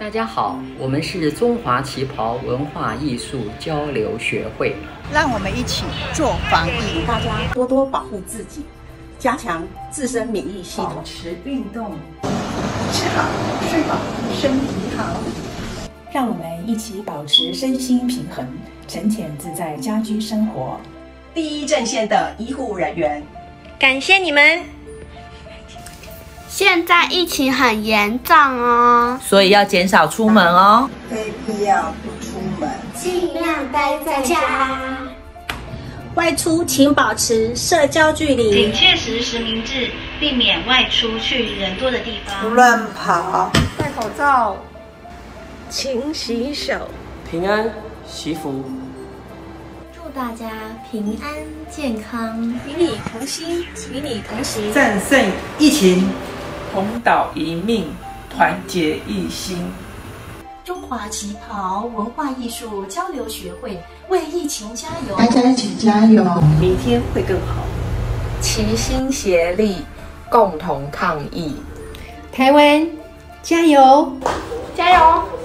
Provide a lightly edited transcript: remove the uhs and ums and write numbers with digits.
大家好，我们是中华旗袍文化艺术交流学会， 让我们一起做防疫， 大家多多保护自己，加强自身免疫系统， 保持运动， 吃好睡饱，身体好。 让我们一起保持身心平衡，沉潜自在家居生活。 第一阵线的医护人员， 感谢你们。 现在疫情很严重哦， 所以要减少出门哦， 非必要不出门， 尽量待在家。 外出请保持社交距离， 请确实实名制，避免外出去人多的地方。 不乱跑， 戴口罩， 勤洗手， 平安惜福。 祝大家平安健康， 与你同心，与你同行， 战胜疫情， 同岛一命，团结一心。 中华旗袍文化艺术交流学会为疫情加油， 大家一起加油， 明天会更好。 齐心协力，共同抗疫。 台湾加油， 加油！